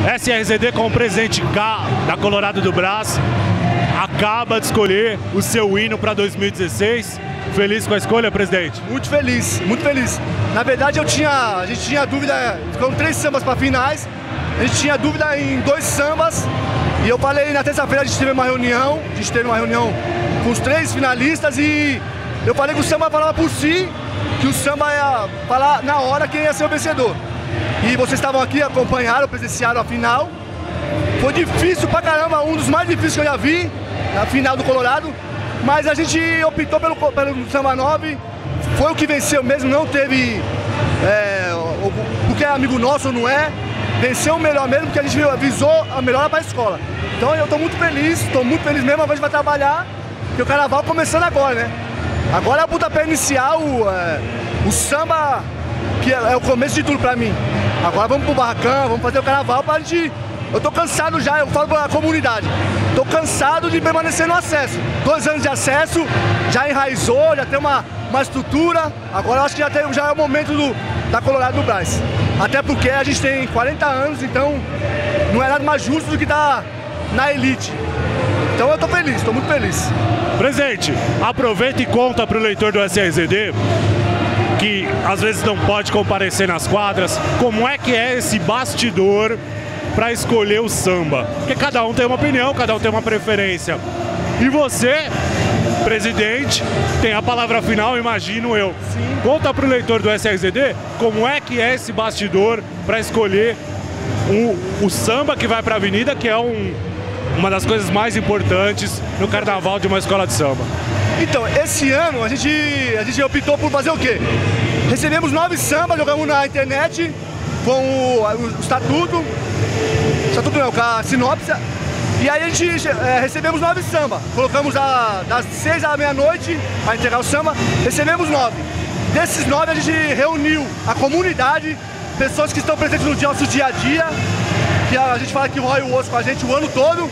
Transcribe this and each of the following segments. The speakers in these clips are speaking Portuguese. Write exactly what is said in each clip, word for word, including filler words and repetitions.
S R Z D, como presidente K da Colorado do Brás, acaba de escolher o seu hino para dois mil e dezesseis. Feliz com a escolha, presidente? Muito feliz, muito feliz. Na verdade, eu tinha, a gente tinha dúvida, ficam três sambas para finais, a gente tinha dúvida em dois sambas, e eu falei na terça-feira, a gente teve uma reunião, a gente teve uma reunião com os três finalistas, e eu falei que o samba falava por si, que o samba ia falar na hora quem ia ser o vencedor. E vocês estavam aqui, acompanharam, presenciaram a final. Foi difícil pra caramba, um dos mais difíceis que eu já vi, na final do Colorado. Mas a gente optou pelo, pelo Samba nove, foi o que venceu mesmo, não teve, é, porque é amigo nosso ou não é, venceu o melhor mesmo, porque a gente avisou a melhor para a escola. Então eu estou muito feliz, estou muito feliz mesmo, agora a gente vai trabalhar, porque o carnaval começando agora, né? Agora é o pontapé inicial, é, o samba, que é, é o começo de tudo para mim. Agora vamos pro barracão, vamos fazer o carnaval para a gente... Eu tô cansado já, eu falo pra comunidade, tô cansado de permanecer no acesso. Dois anos de acesso, já enraizou, já tem uma, uma estrutura, agora eu acho que já, tem, já é o momento do, da Colorado do Brás. Até porque a gente tem quarenta anos, então não é nada mais justo do que estar na elite. Então eu tô feliz, tô muito feliz. Presidente, aproveita e conta pro leitor do S R Z D, que às vezes não pode comparecer nas quadras, como é que é esse bastidor para escolher o samba, porque cada um tem uma opinião, cada um tem uma preferência. E você, presidente, tem a palavra final, imagino eu. Sim. Conta para o leitor do S R Z D como é que é esse bastidor para escolher o, o samba que vai para a avenida, que é um, uma das coisas mais importantes no carnaval de uma escola de samba. Então, esse ano a gente, a gente optou por fazer o quê? Recebemos nove sambas, jogamos na internet com o, o estatuto, estatuto não, com a sinopse, e aí a gente é, recebemos nove samba, colocamos a, das seis à meia-noite para entregar o samba, recebemos nove. Desses nove a gente reuniu a comunidade, pessoas que estão presentes no nosso dia a dia, que a gente fala que rói o osso com a gente o ano todo,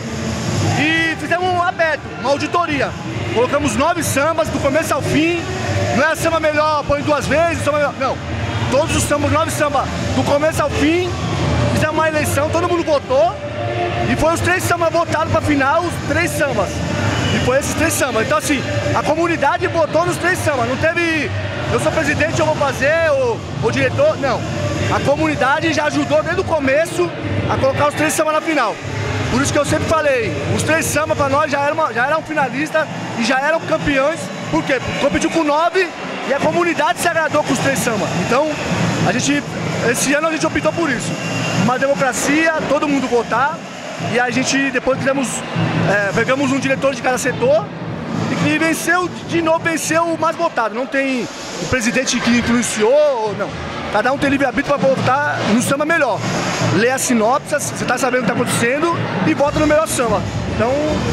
e fizemos um aberto, uma auditoria. Colocamos nove sambas do começo ao fim, não é samba melhor, põe duas vezes, samba melhor, não. Todos os sambas, nove sambas, do começo ao fim, fizemos uma eleição, todo mundo votou, e foi os três sambas votados para a final, os três sambas. E foi esses três sambas. Então assim, a comunidade votou nos três sambas, não teve, eu sou presidente, eu vou fazer, ou o diretor, não. A comunidade já ajudou desde o começo a colocar os três sambas na final. Por isso que eu sempre falei, os três sambas para nós já eram, já eram finalistas e já eram campeões, por quê? Competiu com nove e a comunidade se agradou com os três sambas. Então, a gente, esse ano a gente optou por isso. Uma democracia, todo mundo votar, e a gente depois fizemos, é, pegamos um diretor de cada setor e que venceu, de novo venceu o mais votado. Não tem o presidente que influenciou, não. Cada um tem livre-arbítrio para votar no samba melhor. Lê as sinopses, você está sabendo o que está acontecendo e vota no melhor samba. Então,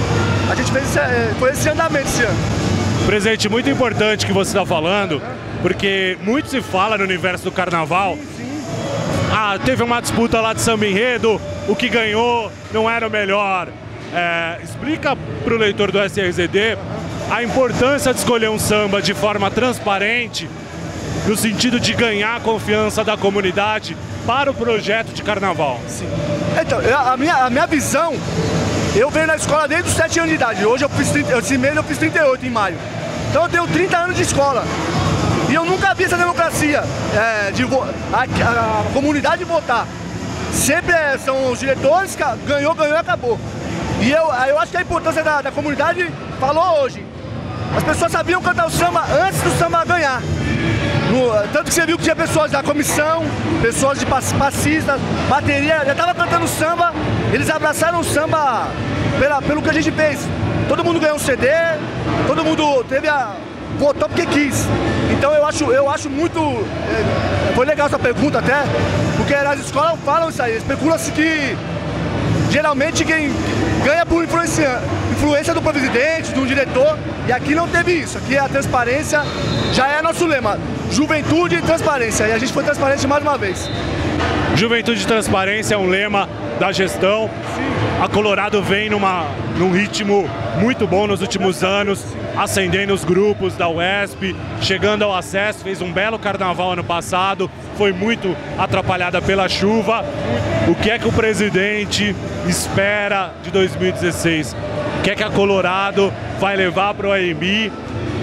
a gente fez esse, foi esse andamento esse ano. Presidente, muito importante que você está falando, porque muito se fala no universo do carnaval. Sim, sim. Ah, teve uma disputa lá de samba enredo, o que ganhou não era o melhor. É, explica para o leitor do S R Z D a importância de escolher um samba de forma transparente, no sentido de ganhar a confiança da comunidade para o projeto de carnaval. Sim. Então, a minha, a minha visão, eu venho na escola desde os sete anos de idade. Hoje eu fiz, trinta, esse mês eu fiz trinta e oito em maio. Então eu tenho trinta anos de escola. E eu nunca vi essa democracia, é, de a, a, a comunidade votar. Sempre é, são os diretores, ganhou, ganhou e acabou. E eu, eu acho que a importância da, da comunidade falou hoje. As pessoas sabiam cantar o samba antes do samba ganhar. No, tanto que você viu que tinha pessoas da comissão, pessoas de passistas, bateria, já estava cantando samba, eles abraçaram o samba pela, pelo que a gente fez. Todo mundo ganhou um C D, todo mundo teve a, votou porque quis. Então eu acho, eu acho muito, é, foi legal essa pergunta até, porque as escolas falam isso aí, especulam-se que geralmente quem ganha por influência, influência do presidente, do diretor, e aqui não teve isso, aqui a transparência já é nosso lema, juventude e transparência, e a gente foi transparente mais uma vez. Juventude e transparência é um lema da gestão. Sim. A Colorado vem numa, num ritmo muito bom nos últimos anos. ascendendo os grupos da U E S P, chegando ao acesso, fez um belo carnaval ano passado, foi muito atrapalhada pela chuva. O que é que o presidente espera de dois mil e dezesseis? O que é que a Colorado vai levar para o A M I?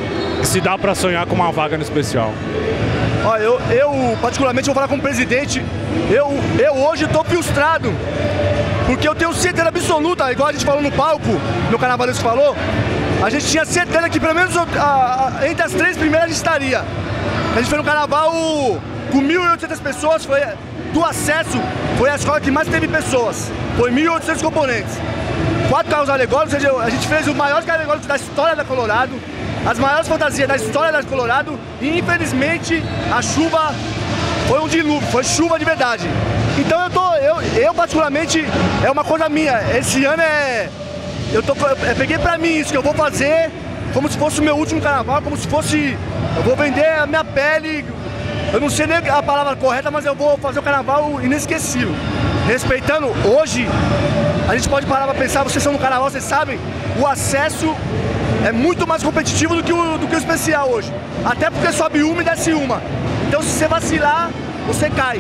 Se dá para sonhar com uma vaga no especial? Olha, eu, eu particularmente vou falar como presidente, eu, eu hoje estou frustrado, porque eu tenho certeza absoluta, igual a gente falou no palco, no Carnaval que falou, a gente tinha certeza que pelo menos a, a, entre as três primeiras a gente estaria. A gente foi no Carnaval com mil e oitocentas pessoas, foi, do acesso, foi a escola que mais teve pessoas, foi mil e oitocentos componentes. Quatro carros alegóricos, ou seja, a gente fez os maiores carros alegóricos da história da Colorado, as maiores fantasias da história da Colorado, e infelizmente a chuva foi um dilúvio, foi chuva de verdade. Então eu tô, eu, eu particularmente, é uma coisa minha, esse ano é, eu, tô, eu peguei pra mim isso, que eu vou fazer como se fosse o meu último carnaval, como se fosse, eu vou vender a minha pele, eu não sei nem a palavra correta, mas eu vou fazer o carnaval inesquecível. Respeitando, hoje, a gente pode parar pra pensar, vocês são no carnaval, vocês sabem, o acesso é muito mais competitivo do que o, do que o especial hoje. Até porque sobe uma e desce uma. Então se você vacilar, você cai.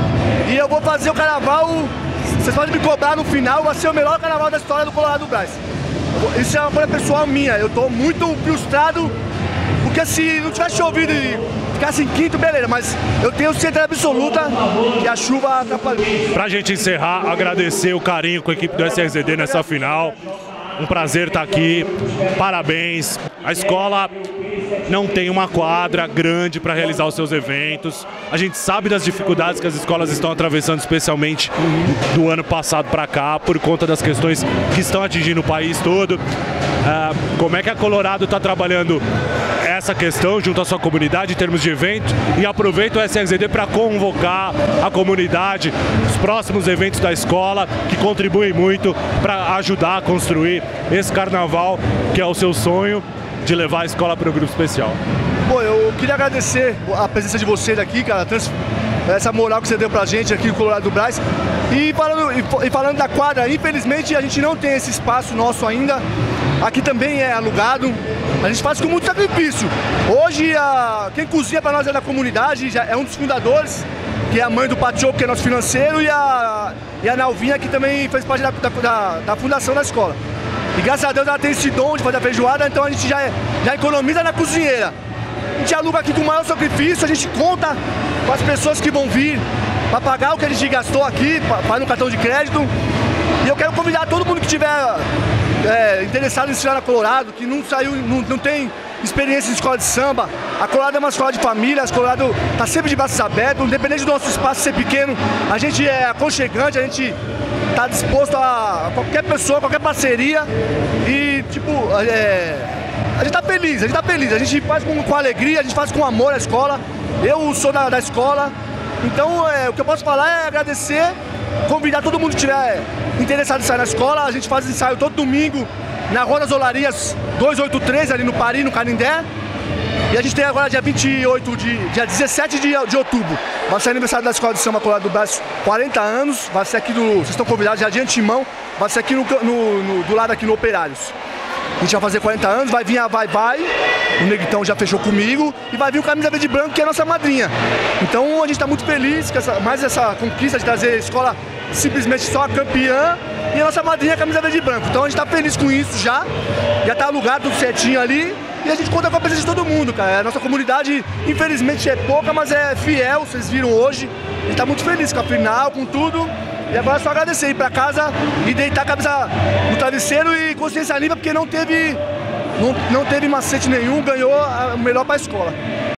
E eu vou fazer o carnaval, vocês podem me cobrar no final, vai ser o melhor carnaval da história do Colorado do Brás. Isso é uma coisa pessoal minha, eu tô muito frustrado, porque se não tivesse chovido e ficasse em quinto, beleza, mas eu tenho certeza absoluta que a chuva atrapalhou. Pra gente encerrar, agradecer o carinho com a equipe do S R Z D nessa final. Um prazer estar aqui, parabéns. A escola não tem uma quadra grande para realizar os seus eventos. A gente sabe das dificuldades que as escolas estão atravessando, especialmente do ano passado para cá, por conta das questões que estão atingindo o país todo. Ah, como é que a Colorado está trabalhando essa questão junto à sua comunidade em termos de evento, e aproveita o S R Z D para convocar a comunidade, os próximos eventos da escola, que contribuem muito para ajudar a construir esse carnaval, que é o seu sonho de levar a escola para o grupo especial. Pô, eu queria agradecer a presença de vocês aqui, cara, essa moral que você deu pra gente aqui no Colorado do Brás. E falando, e falando da quadra, infelizmente a gente não tem esse espaço nosso ainda. Aqui também é alugado, a gente faz com muito sacrifício. Hoje, a, quem cozinha para nós é da comunidade, já é um dos fundadores, que é a mãe do Pachoco, que é nosso financeiro, e a, e a Nalvinha, que também fez parte da, da, da fundação da escola. E graças a Deus ela tem esse dom de fazer a feijoada, então a gente já, já economiza na cozinheira. A gente aluga aqui com o maior sacrifício, a gente conta com as pessoas que vão vir para pagar o que a gente gastou aqui, para no cartão de crédito. E eu quero convidar todo mundo que tiver é, interessado em ensinar na Colorado, que não saiu, não, não tem experiência em escola de samba. A Colorado é uma escola de família, a Colorado está sempre de braços abertos, independente do nosso espaço ser pequeno, a gente é aconchegante, a gente está disposto a qualquer pessoa, qualquer parceria. E tipo, é, a gente está feliz, a gente está feliz, a gente faz com, com alegria, a gente faz com amor a escola. Eu sou da, da escola, então é, o que eu posso falar é agradecer, convidar todo mundo que estiver interessado em sair na escola. A gente faz ensaio todo domingo na Rua das Olarias duzentos e oitenta e três, ali no Paris, no Canindé. E a gente tem agora dia vinte e oito, de, dia dezessete de, de outubro, vai ser aniversário da Escola de Samba Colorado do Brás, quarenta anos, vai ser aqui do, vocês estão convidados já de antemão, vai ser aqui no, no, no, do lado aqui no Operários. A gente vai fazer quarenta anos, vai vir a Vai Vai, o Neguitão já fechou comigo, e vai vir o Camisa Verde e Branco, que é a nossa madrinha. Então a gente está muito feliz com essa, mais essa conquista de trazer a escola simplesmente só a campeã, e a nossa madrinha é a Camisa Verde e Branco. Então a gente está feliz com isso já, já está alugado tudo certinho ali, e a gente conta com a presença de todo mundo, cara. A nossa comunidade, infelizmente, é pouca, mas é fiel, vocês viram hoje. A gente está muito feliz com a final, com tudo. E agora é só agradecer, ir pra casa e deitar a cabeça no travesseiro e consciência limpa, porque não teve, não, não teve macete nenhum, ganhou o melhor pra escola.